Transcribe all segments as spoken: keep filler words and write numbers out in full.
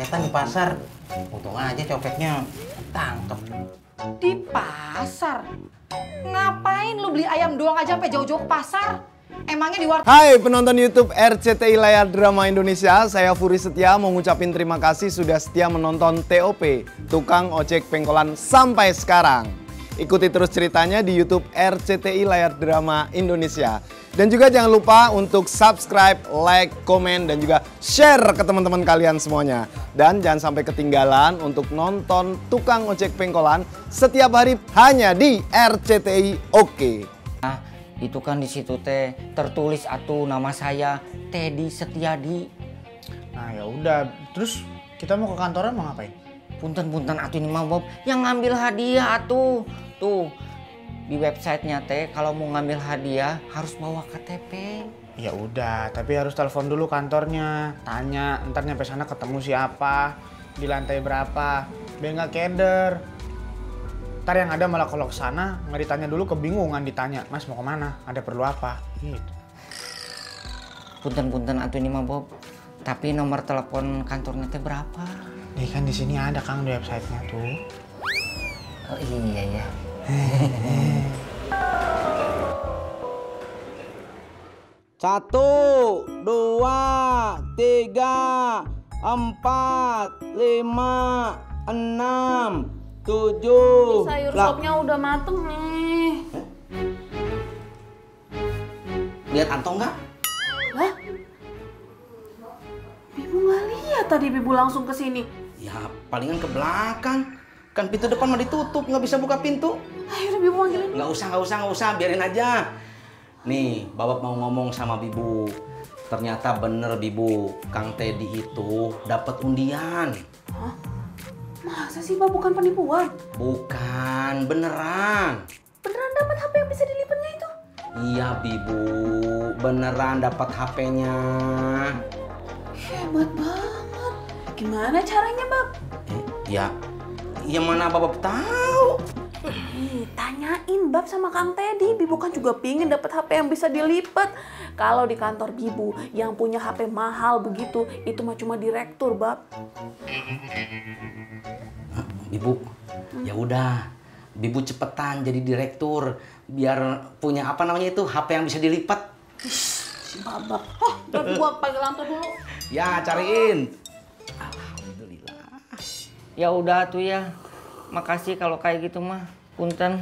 kecopetan di pasar. Untung aja copetnya tangkep. Di pasar? Ngapain lu beli ayam doang aja sampai jauh-jauh ke pasar? Emangnya di warteg? Hai penonton YouTube R C T I Layar Drama Indonesia, saya Furi Setia mau ngucapin terima kasih sudah setia menonton T O P, Tukang Ojek Pengkolan sampai sekarang. Ikuti terus ceritanya di YouTube R C T I Layar Drama Indonesia. Dan juga jangan lupa untuk subscribe, like, komen, dan juga share ke teman-teman kalian semuanya. Dan jangan sampai ketinggalan untuk nonton Tukang Ojek Pengkolan setiap hari hanya di R C T I Oke. Nah, itu kan di situ teh tertulis atuh nama saya Teddy Setiadi. Nah ya udah, terus kita mau ke kantornya mau ngapain? Punten-punten atuh ini mah Bob yang ngambil hadiah atuh. Tuh di websitenya teh kalau mau ngambil hadiah harus bawa K T P. Ya udah, tapi harus telepon dulu kantornya, tanya, ntar nyampe sana ketemu siapa, di lantai berapa, biar nggak keder. Ntar yang ada malah kalau kesana nggak ditanya dulu kebingungan ditanya, Mas mau kemana, ada perlu apa, gitu. Punten-punten atuh ini mah Bob, tapi nomor telepon kantornya teh berapa? Nih kan di sini ada Kang di websitenya tuh. Oh iya ya. Satu, dua, tiga, empat, lima, enam, tujuh. Sayur Lah, sopnya udah mateng nih. Lihat Anto nggak? Hah? Bibu nggak lihat tadi Bibu langsung ke sini. Ya palingan ke belakang. Kan pintu depan mah ditutup, nggak bisa buka pintu. Ayo udah Bibu panggilin. Nggak usah, nggak usah, nggak usah, biarin aja. Nih, Babak mau ngomong sama Bibu. Ternyata bener Bibu, Kang Teddy itu dapat undian. Hah? Masa sih Bab bukan penipuan? Bukan, beneran. Beneran dapat H P yang bisa dilipatnya itu? Iya Bibu, beneran dapat H P-nya. Hebat banget. Gimana caranya Bab? Eh, ya, ya mana Babak tahu. Ih, tanyain Bab sama Kang Teddy. Bibu kan juga pingin dapat H P yang bisa dilipat. Kalau di kantor Bibu yang punya H P mahal begitu, itu mah cuma direktur Bab. Bibu, ya udah, Bibu cepetan jadi direktur biar punya apa namanya itu H P yang bisa dilipat. Si Babak. Oh, udah gua panggil Anto dulu. Ya, cariin. Alhamdulillah. Ya udah tuh ya. Makasih kalau kayak gitu mah. Punten.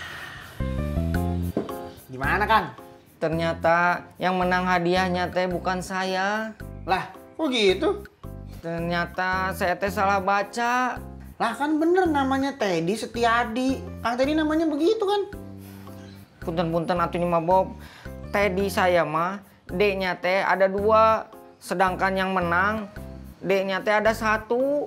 Gimana Kang? Ternyata yang menang hadiahnya teh bukan saya. Lah, kok gitu? Ternyata saya teh salah baca. Lah kan bener namanya Teddy Setiadi. Kang Teddy namanya begitu kan? Punten-punten atuh ini mah Bob. Teddy saya mah D-nya teh ada dua. Sedangkan yang menang D-nya teh ada satu.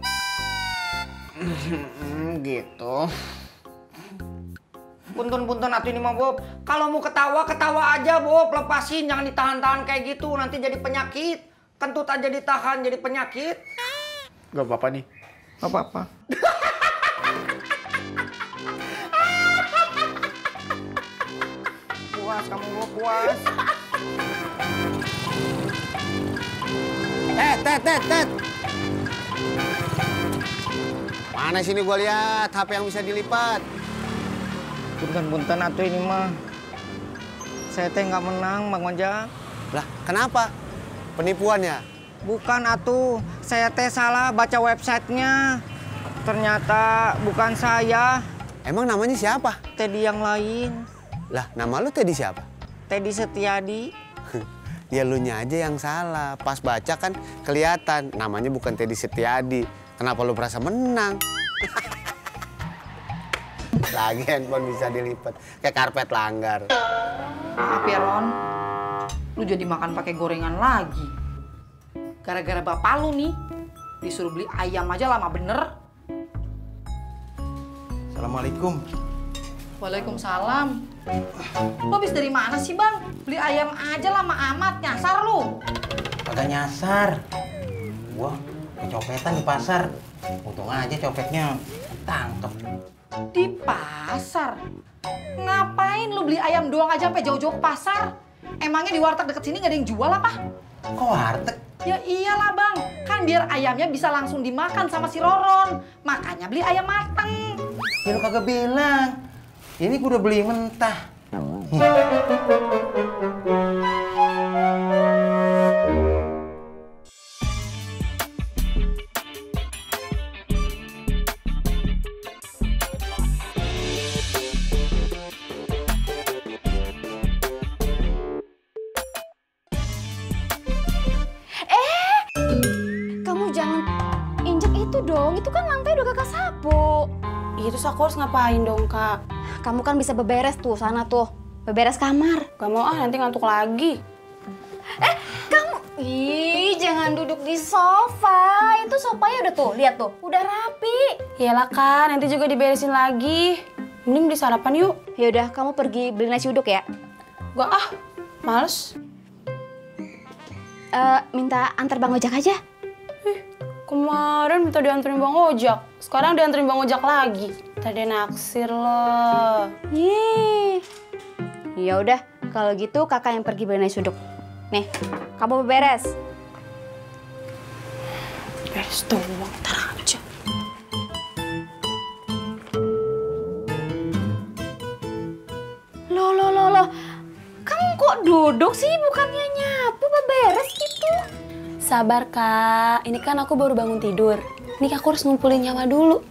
Gitu. Punten-punten atuh ini mah Bob. Kalau mau ketawa, ketawa aja Bob. Lepasin, jangan ditahan-tahan kayak gitu. Nanti jadi penyakit. Kentut aja ditahan jadi penyakit. Gak apa-apa nih. Gak apa-apa. Puas kamu Bob, puas. Eh, Tet, Tet, Tet. Mana sini gua lihat H P yang bisa dilipat? Punten-punten atuh ini mah. Saya teh nggak menang Bang Ojak. Lah, kenapa? Penipuannya? Bukan atuh, saya teh salah baca websitenya. Ternyata bukan saya. Emang namanya siapa? Teddy yang lain. Lah, nama lu Teddy siapa? Teddy Setiadi. Ya lu nya aja yang salah. Pas baca kan kelihatan namanya bukan Teddy Setiadi. Kenapa lu merasa menang? Lagi handphone bisa dilipat kayak karpet langgar. Maaf ya Ron, lu jadi makan pakai gorengan lagi. Gara-gara bapak lu nih disuruh beli ayam aja lama bener. Assalamualaikum. Waalaikumsalam. Lu habis dari mana sih Bang? Beli ayam aja lama amat, nyasar lu. Kagak nyasar. Gua kecopetan di pasar. Untung aja copetnya tangkep. Di pasar? Ngapain lu beli ayam doang aja sampai jauh-jauh ke pasar? Emangnya di warteg deket sini gak ada yang jual apa? Kok warteg? Ya iyalah bang, kan biar ayamnya bisa langsung dimakan sama si Roron. Makanya beli ayam mateng. Ya lu kagak bilang. Ini gua udah beli mentah. Dong, itu kan lantai udah kakak sapu. Itu aku harus ngapain dong, Kak? Kamu kan bisa beberes tuh sana tuh. Beberes kamar. Gak mau ah, nanti ngantuk lagi. Eh, kamu... Ih, jangan duduk di sofa. Itu sofanya udah tuh, lihat tuh. Udah rapi. Iyalah, Kak. Nanti juga diberesin lagi. Mending beli sarapan yuk. Yaudah, kamu pergi beli nasi uduk ya. Gak ah, males. Uh, minta antar Bang Ojak aja. Kemarin minta dianterin Bang Ojak, sekarang dianterin Bang Ojak lagi. Tadi naksir loh. Ih. Ya udah, kalau gitu kakak yang pergi beli nasi uduk. Nih, kamu beres. Beres doang, ntar aja. Loh, loh, loh, loh. Kamu kok duduk sih, bukannya nyapu, beberes gitu? Sabar, Kak. Ini kan aku baru bangun tidur. Ini aku harus ngumpulin nyawa dulu.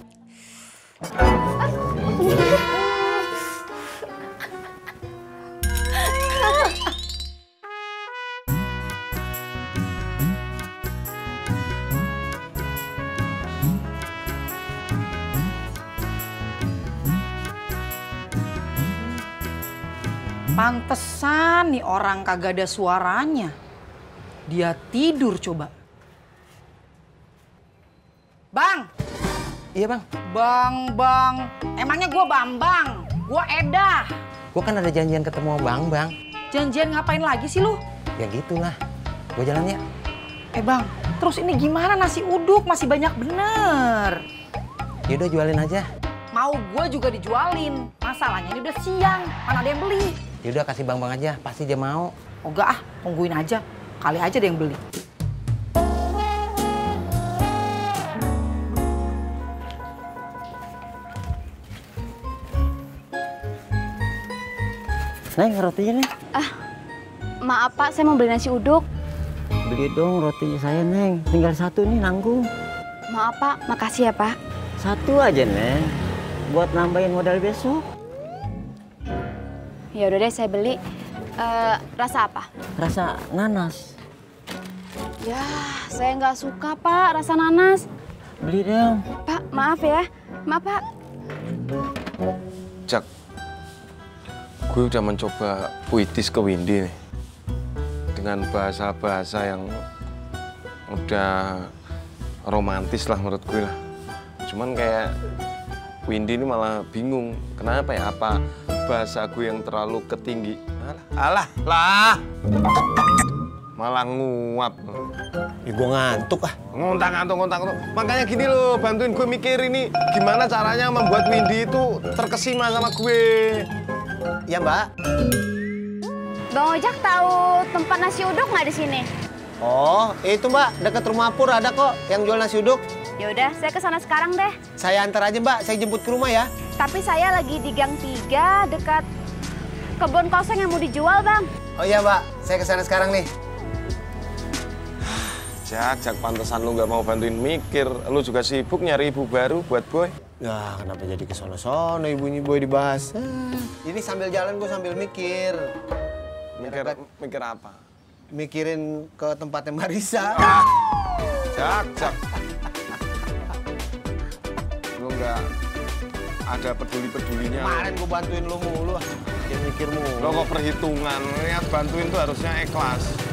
Pantesan nih orang kagak ada suaranya. Dia tidur coba. Bang! Iya bang. Bang, bang. Emangnya gua Bambang? Gua Edah. Gua kan ada janjian ketemu sama Bang Bang. Janjian ngapain lagi sih lu? Ya gitulah. Gua jalan ya. Eh bang, terus ini gimana nasi uduk? Masih banyak bener. Yaudah jualin aja. Mau gua juga dijualin. Masalahnya ini udah siang. Mana ada yang beli? Yaudah kasih Bang Bang aja. Pasti dia mau. Oh enggak ah, tungguin aja. Kali aja ada yang beli. Neng, rotinya nih. Ah, maaf Pak, saya mau beli nasi uduk. Beli dong rotinya saya, Neng. Tinggal satu nih, nanggung. Maaf Pak, makasih ya Pak. Satu aja, Neng. Buat nambahin modal besok. Ya udah deh, saya beli. Uh, rasa apa? Rasa nanas. Ya, saya nggak suka Pak rasa nanas. Beli dong. Pak, maaf ya. Maaf Pak. Jak, gue udah mencoba puitis ke Windy nih. Dengan bahasa-bahasa yang udah romantis lah menurut gue lah. Cuman kayak Windy ini malah bingung. Kenapa ya? Apa bahasa gue yang terlalu ketinggi? Alah, alah, lah. Malah nguap. Ya gue ngantuk ah. Ngontak, ngantuk, ngontak, ngontak. Makanya gini loh, bantuin gue mikir ini gimana caranya membuat Windy itu terkesima sama gue. Ya Mbak. Bang Ojak tahu tempat nasi uduk nggak di sini? Oh, itu Mbak, dekat rumah Pur ada kok yang jual nasi uduk. Ya udah, saya ke sana sekarang deh. Saya antar aja Mbak, saya jemput ke rumah ya. Tapi saya lagi di Gang tiga dekat kebun kosong yang mau dijual, Bang. Oh iya Mbak, saya ke sana sekarang nih. Jak, Jak, pantesan lu nggak mau bantuin mikir. Lu juga sibuk nyari ibu baru buat Boy. Nah, kenapa jadi ke sono-sono ibunya Boy dibahas? Ah, ini sambil jalan gue sambil mikir. Mikir, mikir apa? Mikirin ke tempatnya Marisa. Jak, Jak. Lu nggak ada peduli-pedulinya. Kemarin gue bantuin lu mulu, mikir-mikir mulu. Lo kok perhitungan, niat bantuin tuh harusnya ikhlas.